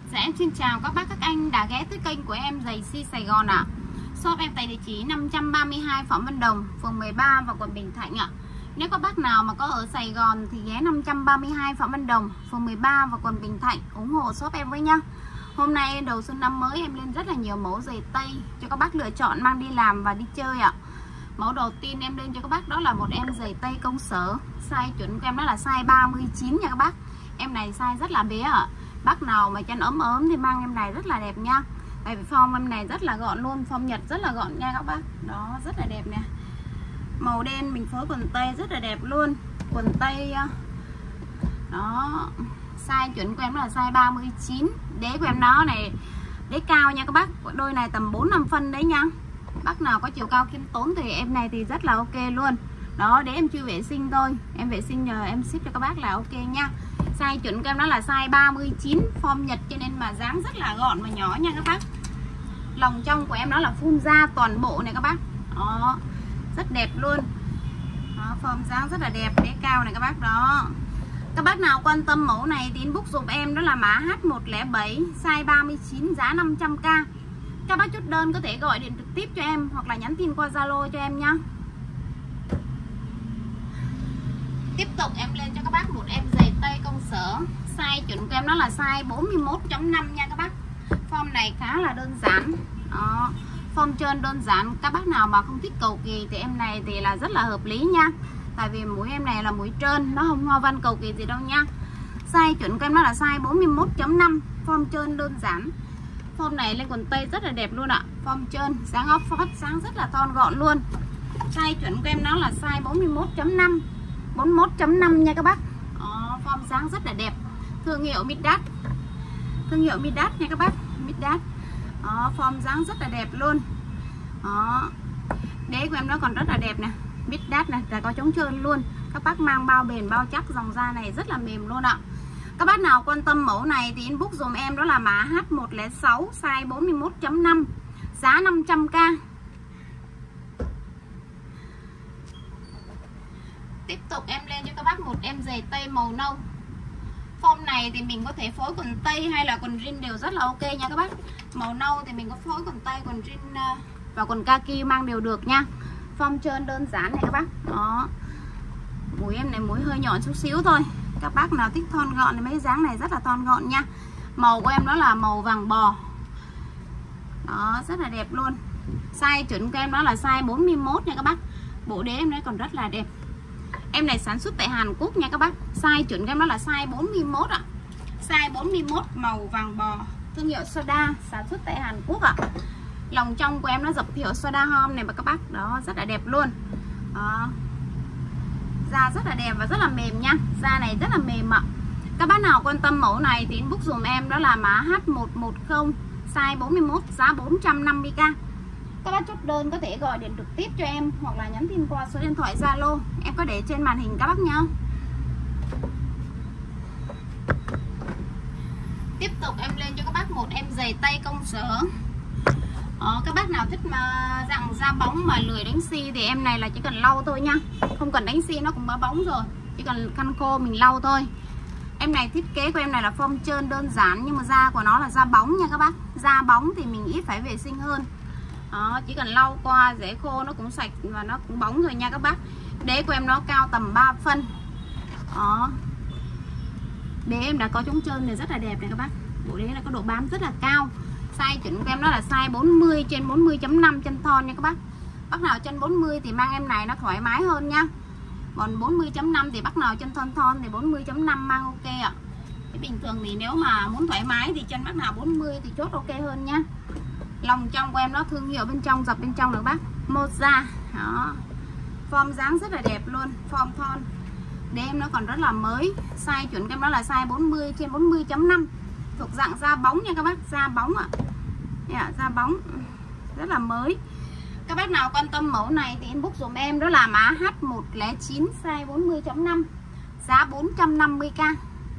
Dạ em xin chào các bác các anh đã ghé tới kênh của em Giày Si Sài Gòn ạ. Shop em tại địa chỉ 532 Phạm Văn Đồng, phường 13 và quận Bình Thạnh ạ. Nếu các bác nào mà có ở Sài Gòn thì ghé 532 Phạm Văn Đồng, phường 13 và quận Bình Thạnh ủng hộ shop em với nhá. Hôm nay đầu xuân năm mới em lên rất là nhiều mẫu giày tây cho các bác lựa chọn mang đi làm và đi chơi ạ. Mẫu đầu tiên em lên cho các bác đó là một em giày tây công sở. Size chuẩn của em đó là size 39 nha các bác. Em này size rất là bé ạ. Bác nào mà chân ốm ốm thì mang em này rất là đẹp nha. Tại vì form em này rất là gọn luôn, form Nhật rất là gọn nha các bác. Đó, rất là đẹp nè. Màu đen mình phối quần tây rất là đẹp luôn. Quần tây đó, size chuẩn của em là size 39. Đế của em nó này, đế cao nha các bác. Đôi này tầm 4-5 phân đấy nha. Bác nào có chiều cao khiêm tốn thì em này thì rất là ok luôn. Đó, để em chưa vệ sinh thôi. Em vệ sinh nhờ em ship cho các bác là ok nha. Size chuẩn của em đó là size 39, form Nhật cho nên mà dáng rất là gọn và nhỏ nha các bác. Lòng trong của em nó là full da toàn bộ này các bác. Đó, rất đẹp luôn. Đó, form dáng rất là đẹp, đế cao này các bác. Đó, các bác nào quan tâm mẫu này thì inbox giúp em đó là mã H107 size 39 giá 500k. Các bác chốt đơn có thể gọi điện trực tiếp cho em hoặc là nhắn tin qua Zalo cho em nhá. Tiếp tục em lên cho các bác một em giày tây công sở. Size chuẩn của em nó là size 41.5 nha các bác. Form này khá là đơn giản. Đó, form trơn đơn giản. Các bác nào mà không thích cầu kỳ thì em này thì là rất là hợp lý nha. Tại vì mũi em này là mũi trơn, nó không hoa văn cầu kỳ gì đâu nha. Size chuẩn của em nó là size 41.5, form trơn đơn giản. Form này lên quần tây rất là đẹp luôn ạ. Form trơn, dáng ốp phốt, dáng rất là thon gọn luôn. Size chuẩn của em nó là size 41.5, 41.5 nha các bác. Form dáng rất là đẹp. Thương hiệu Midas. Thương hiệu Midas nha các bác. Midas. Form dáng rất là đẹp luôn. Đó. Đế của em nó còn rất là đẹp nè. Midas này là có chống trơn luôn. Các bác mang bao bền bao chắc, dòng da này rất là mềm luôn ạ. Các bác nào quan tâm mẫu này thì inbox dùm em đó là mã H106 size 41.5 giá 500k. Tiếp tục em lên cho các bác một em giày tây màu nâu. Form này thì mình có thể phối quần tây hay là quần jean đều rất là ok nha các bác. Màu nâu thì mình có phối quần tây, quần jean và quần kaki mang đều được nha. Form trơn đơn giản này các bác. Đó, mũi em này mũi hơi nhọn chút xíu thôi. Các bác nào thích thon gọn thì mấy dáng này rất là thon gọn nha. Màu của em đó là màu vàng bò. Đó, rất là đẹp luôn. Size chuẩn của em đó là size 41 nha các bác. Bộ đế em đấy còn rất là đẹp. Em này sản xuất tại Hàn Quốc nha các bác. Size chuẩn của em đó là size 41 ạ. Size 41 màu vàng bò. Thương hiệu Soda, sản xuất tại Hàn Quốc ạ. Lòng trong của em nó dập hiệu Soda Home này mà các bác. Đó, rất là đẹp luôn. Đó, da rất là đẹp và rất là mềm nha. Da này rất là mềm ạ. Các bác nào quan tâm mẫu này thì inbox dùm em đó là mã H110 size 41 giá 450k. Các bác chốt đơn có thể gọi điện trực tiếp cho em hoặc là nhắn tin qua số điện thoại Zalo em có để trên màn hình các bác nha. Tiếp tục em lên cho các bác một em giày tây công sở. Các bác nào thích mà dạng da bóng mà lười đánh xi thì em này là chỉ cần lau thôi nha. Không cần đánh xi nó cũng bá bóng rồi. Chỉ cần khăn khô mình lau thôi. Em này thiết kế của em này là form trơn đơn giản nhưng mà da của nó là da bóng nha các bác. Da bóng thì mình ít phải vệ sinh hơn. Đó, chỉ cần lau qua rễ khô nó cũng sạch và nó cũng bóng rồi nha các bác. Đế của em nó cao tầm 3 phân. Đó, đế em đã có chống trơn này rất là đẹp này các bác. Bộ đế là có độ bám rất là cao. Size chuẩn của em đó là size 40 trên 40.5 chân thon nha các bác. Bác nào chân 40 thì mang em này nó thoải mái hơn nha. Còn 40.5 thì bác nào chân thon thon thì 40.5 mang ok ạ. Cái bình thường thì nếu mà muốn thoải mái thì chân bác nào 40 thì chốt ok hơn nha. Lòng trong của em nó thương hiệu bên trong, dập bên trong được bác. Moza. Đó, form dáng rất là đẹp luôn. Form thon. Đế em nó còn rất là mới. Size chuẩn của em đó là size 40 trên 40.5. Thuộc dạng da bóng nha các bác. Da bóng ạ. Da bóng rất là mới. Các bác nào quan tâm mẫu này thì inbox dùm em đó là mã H109 size 40.5 giá 450k.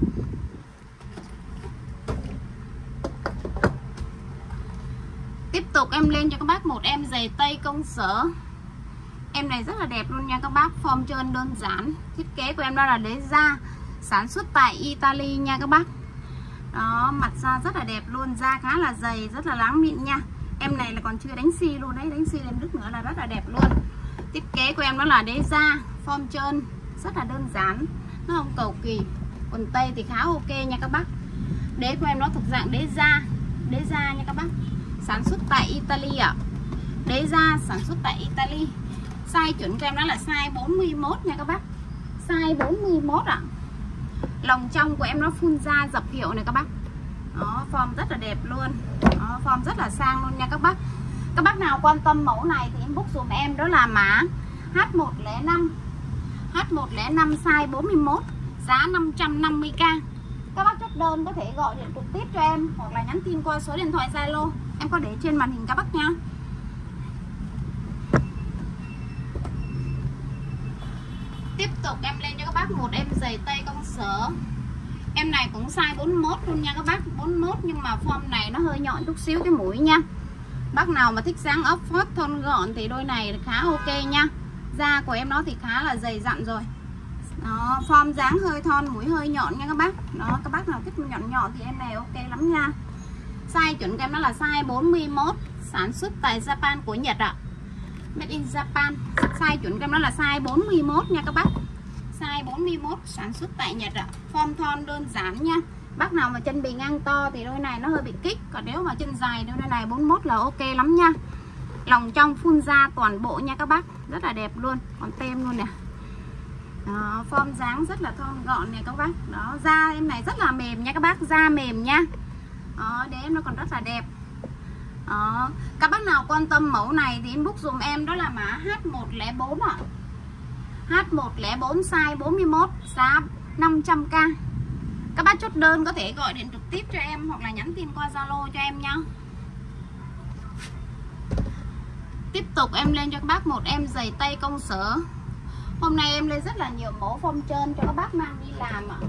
Tiếp tục em lên cho các bác một em giày tây công sở. Em này rất là đẹp luôn nha các bác. Form trơn đơn giản. Thiết kế của em đó là đế da, sản xuất tại Italy nha các bác. Đó, mặt da rất là đẹp luôn, da khá là dày, rất là láng mịn nha. Em này là còn chưa đánh xi luôn đấy, đánh xi lên nước nữa là rất là đẹp luôn. Thiết kế của em nó là đế da, form trơn, rất là đơn giản, nó không cầu kỳ. Quần tây thì khá ok nha các bác. Đế của em nó thuộc dạng đế da nha các bác. Sản xuất tại Italy ạ. Đế da sản xuất tại Italy. Size chuẩn của em nó là size 41 nha các bác. Size 41 ạ. Lòng trong của em nó phun da dập hiệu này các bác. Đó, form rất là đẹp luôn. Đó, form rất là sang luôn nha các bác. Các bác nào quan tâm mẫu này thì inbox dùm em, đó là mã H105. H105 size 41, giá 550k. Các bác chốt đơn có thể gọi điện trực tiếp cho em hoặc là nhắn tin qua số điện thoại Zalo em có để trên màn hình các bác nha. Tiếp tục em lên cho các bác một em giày tây công sở. Em này cũng size 41 luôn nha các bác, 41 nhưng mà form này nó hơi nhọn chút xíu cái mũi nha. Bác nào mà thích dáng Oxford thon gọn thì đôi này khá ok nha. Da của em nó thì khá là dày dặn rồi. Đó, form dáng hơi thon, mũi hơi nhọn nha các bác. Đó, các bác nào thích nhọn nhọn thì em này ok lắm nha. Size chuẩn của em nó là size 41, sản xuất tại Japan của Nhật ạ. Made in Japan. Size chuẩn của em nó là size 41 nha các bác. Size 41 sản xuất tại Nhật ạ. Form thon đơn giản nha. Bác nào mà chân bì ngang to thì đôi này nó hơi bị kích, còn nếu mà chân dài đôi này 41 là ok lắm nha. Lòng trong phun da toàn bộ nha các bác, rất là đẹp luôn, còn tem luôn nè. Đó, form dáng rất là thon gọn nè các bác. Đó, da em này rất là mềm nha các bác, da mềm nha. Đó, để em nó còn rất là đẹp. Đó, các bác nào quan tâm mẫu này thì inbox dùm em, đó là mã H104 ạ. H104 size 41, giá 500k. Các bác chốt đơn có thể gọi điện trực tiếp cho em hoặc là nhắn tin qua Zalo cho em nha. Tiếp tục em lên cho các bác một em giày tây công sở. Hôm nay em lên rất là nhiều mẫu form trơn cho các bác mang đi làm ạ.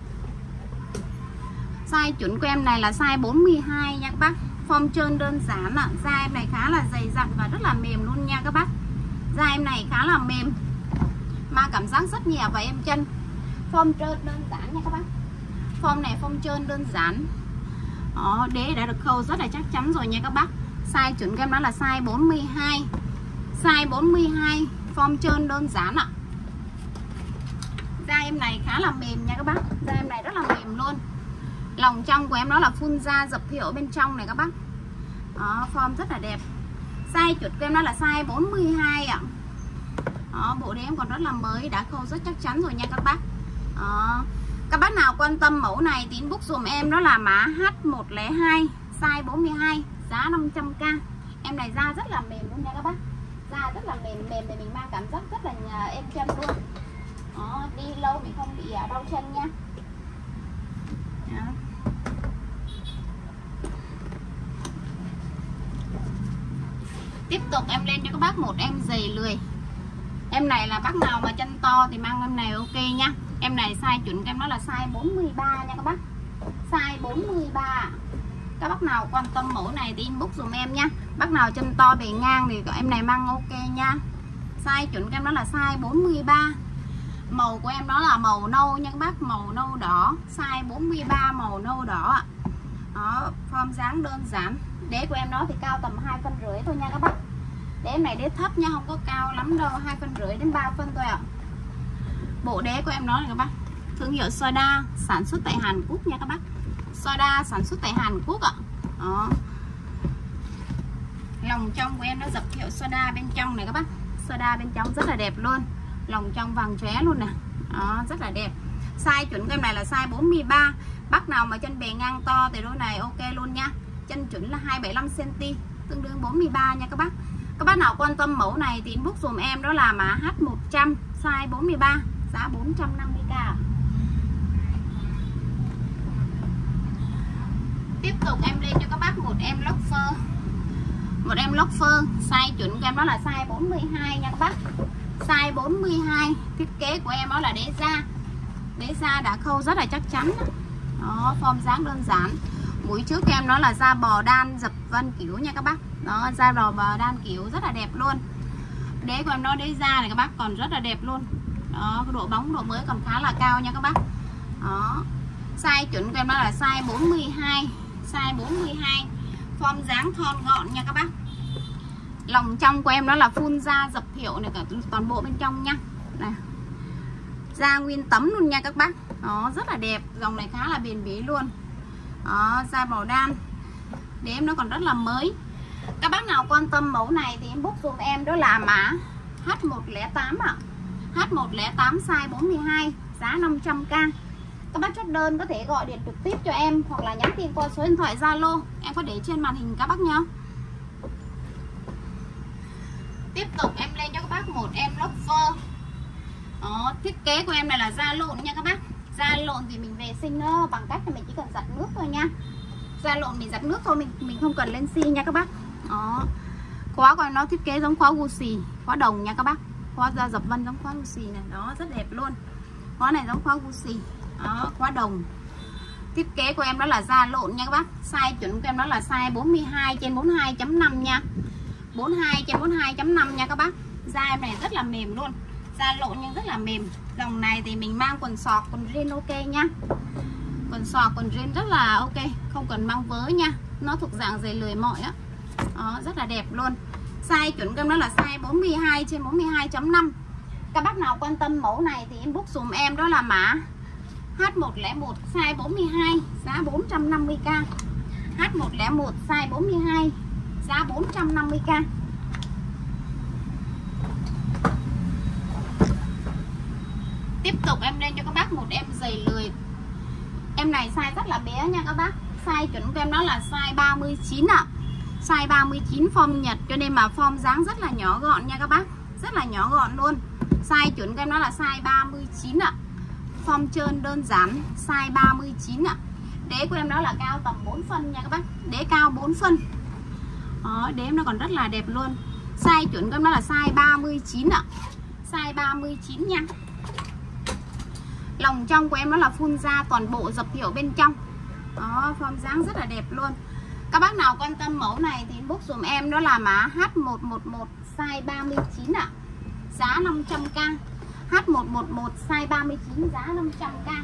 Size chuẩn của em này là size 42 nha các bác. Form trơn đơn giản ạ. Da em này khá là dày dặn và rất là mềm luôn nha các bác. Da em này khá là mềm, mà cảm giác rất nhẹ và êm chân. Form trơn đơn giản nha các bác. Form này form trơn đơn giản. Đó, đế đã được khâu rất là chắc chắn rồi nha các bác. Size chuẩn của em nó là size 42. Size 42, form trơn đơn giản ạ. Da em này khá là mềm nha các bác. Da em này rất là mềm luôn. Lòng trong của em nó là phun da dập hiệu bên trong này các bác. Đó, form rất là đẹp. Size chuẩn của em nó là size 42 ạ. Đó, bộ đế em còn rất là mới, đã khâu rất chắc chắn rồi nha các bác. Đó, các bác nào quan tâm mẫu này thì inbox dùm em, đó là mã H102 size 42, giá 500k. Em này da rất là mềm luôn nha các bác. Da rất là mềm để mình mang cảm giác rất là êm chân luôn. Đó, đi lâu mình không bị đau chân nha. Đó. Tiếp tục em lên cho các bác một em giày lười. Em này là bác nào mà chân to thì mang em này ok nha. Em này size chuẩn em nó là size 43 nha các bác. Size 43. Các bác nào quan tâm mẫu này thì inbox dùm em nha. Bác nào chân to bề ngang thì em này mang ok nha. Size chuẩn em nó là size 43. Màu của em đó là màu nâu nha các bác, màu nâu đỏ. Size 43 màu nâu đỏ ạ. Đó, form dáng đơn giản. Đế của em nó thì cao tầm 2,5 phân thôi nha các bác. Đế em này đế thấp nha, không có cao lắm đâu, 2,5 phân đến 3 phân thôi ạ. Bộ đế của em nó này các bác, thương hiệu Soda, sản xuất tại Hàn Quốc nha các bác. Soda sản xuất tại Hàn Quốc ạ. Đó. Lòng trong của em nó dập hiệu Soda bên trong này các bác. Soda bên trong rất là đẹp luôn. Lòng trong vàng chóe luôn nè. Đó, rất là đẹp. Size chuẩn của em này là size 43. Bác nào mà chân bề ngang to thì đôi này ok luôn nha. Chân chuẩn là 275 cm, tương đương 43 nha các bác. Các bác nào quan tâm mẫu này thì inbox dùm em, đó là mã H100 size 43, giá 450k. Tiếp tục em lên cho các bác một em loafer. Một em loafer, size chuẩn của em đó là size 42 nha các bác. Size 42, thiết kế của em đó là đế da. Đế da đã khâu rất là chắc chắn. Đó, form dáng đơn giản. Mũi trước của em nó là da bò đan dập vân kiểu nha các bác. Đó, da bò đan kiểu rất là đẹp luôn. Đế của em nó đế da này các bác, còn rất là đẹp luôn. Đó, độ bóng độ mới còn khá là cao nha các bác. Đó. Size chuẩn của em đó là size 42. Size 42. Form dáng thon gọn nha các bác. Lòng trong của em đó là full da dập hiệu này, cả toàn bộ bên trong nha. Này. Da nguyên tấm luôn nha các bác. Đó, rất là đẹp. Dòng này khá là bền bỉ luôn. Đó, da màu đan. Để em nó còn rất là mới. Các bác nào quan tâm mẫu này thì em book dùm em đó là mã H108 ạ. H108 size 42, giá 500k. Các bác chốt đơn có thể gọi điện trực tiếp cho em hoặc là nhắn tin qua số điện thoại Zalo em có để trên màn hình các bác nhá. Tiếp tục em lên cho các bác một em loafer. Đó, thiết kế của em này là da lộn nha các bác. Da lộn thì mình vệ sinh nó bằng cách là mình chỉ cần giặt nước thôi nha. Da lộn mình giặt nước thôi, mình không cần lên xi nha các bác. Đó. Khóa của nó thiết kế giống khóa Gucci, khóa đồng nha các bác. Khóa da dập vân giống khóa Gucci này, đó rất đẹp luôn. Khóa này giống khóa Gucci. Đó, khóa đồng. Thiết kế của em đó là da lộn nha các bác. Size chuẩn của em đó là size 42 trên 42.5 nha. 42 trên 42.5 nha các bác. Da em này rất là mềm luôn. Da lộn nhưng rất là mềm. Dòng này thì mình mang quần sọt, quần jean ok nha. Quần sọt, quần jean rất là ok, không cần mang vớ nha. Nó thuộc dạng giày lười mỏi á. Đó, rất là đẹp luôn. Size chuẩn của em đó là size 42 trên 42.5. Các bác nào quan tâm mẫu này thì inbox dùm em đó là mã H101 size 42, giá 450k. H101 size 42, giá 450k. Tiếp tục em lên cho các bác một em giày lười. Em này size rất là bé nha các bác. Size chuẩn của em đó là size 39 ạ. Size 39 form Nhật cho nên mà form dáng rất là nhỏ gọn nha các bác. Rất là nhỏ gọn luôn. Size chuẩn của em đó là size 39 ạ. Form trơn đơn giản, size 39 ạ. Đế của em đó là cao tầm 4 phân nha các bác. Đế cao 4 phân. Đó, đế nó còn rất là đẹp luôn. Size chuẩn của em đó là size 39 ạ. Size 39 nha. Lòng trong của em đó là full da toàn bộ dập hiệu bên trong. Đó, form dáng rất là đẹp luôn. Các bác nào quan tâm mẫu này thì inbox dùm em đó là mã H111 size 39 ạ. Giá 500k. H111 size 39 giá 500k.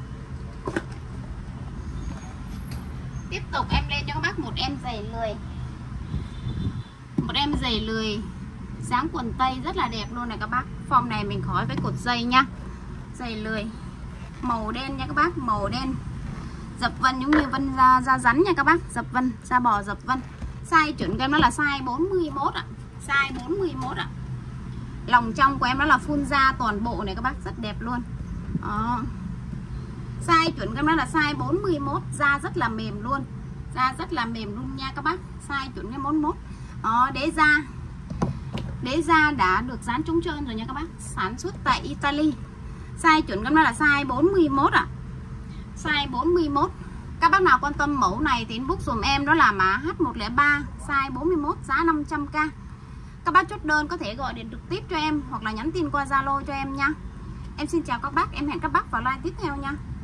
Tiếp tục em lên cho các bác một em giày lười. Một em giày lười dáng quần tây rất là đẹp luôn này các bác. Form này mình khói với cột dây nhá. Giày lười màu đen nha các bác, màu đen. Dập vân giống như vân da rắn nha các bác, dập vân, da bò dập vân. Size chuẩn của em đó là size 41 ạ. Size 41 ạ. Lòng trong của em đó là full da toàn bộ này các bác, rất đẹp luôn. Đó. Size chuẩn của em đó là size 41, da rất là mềm luôn. Da rất là mềm luôn nha các bác. Size chuẩn cái 41. Đó, đế da đã được dán trống trơn rồi nha các bác. Sản xuất tại Italy. Size chuẩn của em đó là size 41 ạ. Size 41. Các bác nào quan tâm mẫu này thì inbox dùm em đó là mã H103 size 41 giá 500k. Các bác chốt đơn có thể gọi điện trực tiếp cho em hoặc là nhắn tin qua Zalo cho em nha. Em xin chào các bác, em hẹn các bác vào live tiếp theo nha.